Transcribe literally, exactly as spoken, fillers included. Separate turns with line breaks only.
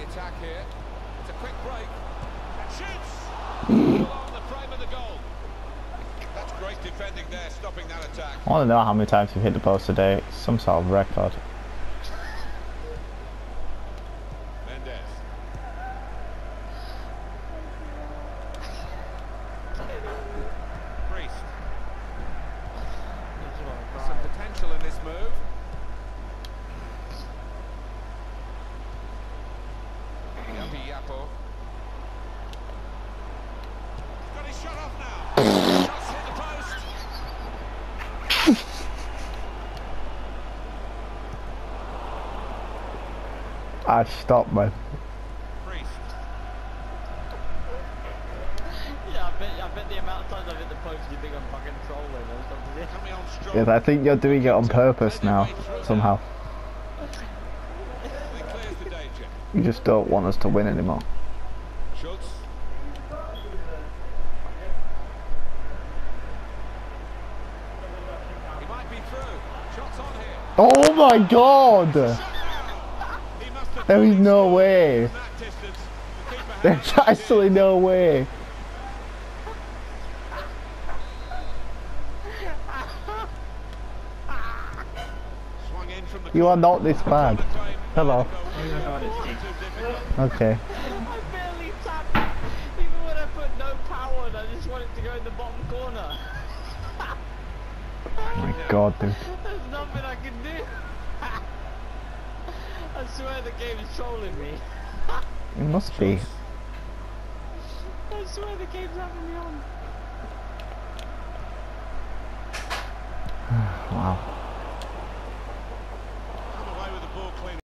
attack here. It's a quick break. And shoots! Along the frame of the goal. That's great defending there, stopping that attack.
I want to know how many times we've hit the post today. It's some sort of record.
Mendes. Priest. Some potential in this move. Yapi Yapo. He's got his shot off now. Shots hit the post.
I stopped, man.
Priest.
Yeah, I bet, I bet the amount of times I've hit the post, you think I'm fucking trolling or something.
Coming on strong.
Yes, I think you're doing it on purpose now, somehow.
He clears the danger.
You just don't want us to win anymore.
Schultz. He might be through. Shots on here.
Oh my god!
He must have
There is
thought
no
he
way.
from that distance. The keeper had
There's
no idea.
actually no way.
Swung in from the
You are
corner.
not this bad.
Corner frame.
Hello.
Too difficult.
Okay.
I barely tapped it. Even when I put no power on, I just want it to go in the bottom corner.
Oh my god, dude.
There's nothing I can do. I swear the game is trolling me.
It must be.
I swear the game's having me on.
Wow.